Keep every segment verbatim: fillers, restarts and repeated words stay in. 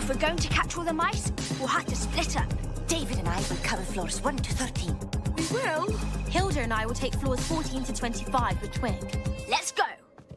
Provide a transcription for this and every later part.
we're going to catch all the mice, we'll have to split up. David and I will cover floors one to thirteen. We will? Hilda and I will take floors fourteen to twenty-five with Twig. Let's go.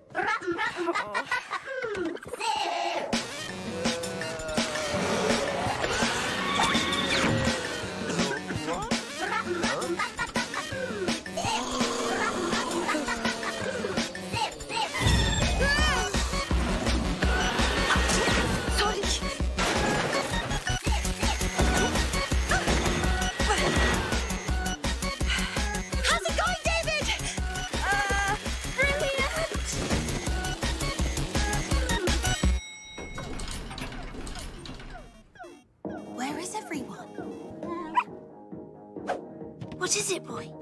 What is it, boy?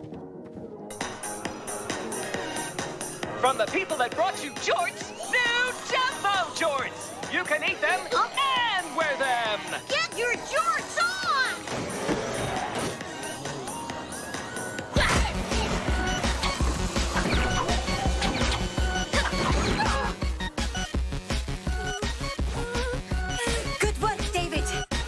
From the people that brought you jorts, new jumbo jorts! You can eat them and wear them! Get your jorts on! Good work, David.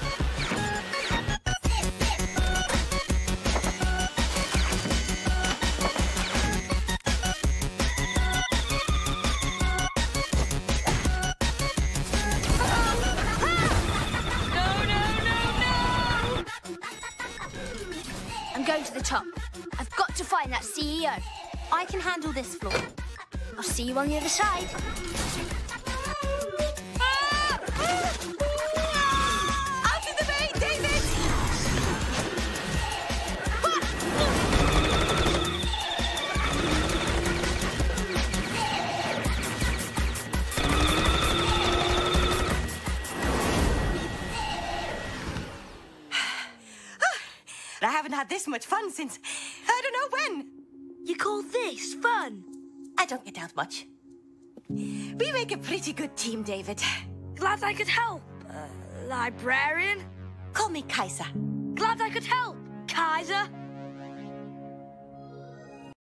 I'm going to the top. I've got to find that C E O. I can handle this floor. I'll see you on the other side. Out of the way, David! I haven't had this much fun since I don't know when. You call this fun? I don't get out much. We make a pretty good team, David. Glad I could help. Uh, librarian? Call me Kaiser. Glad I could help. Kaiser?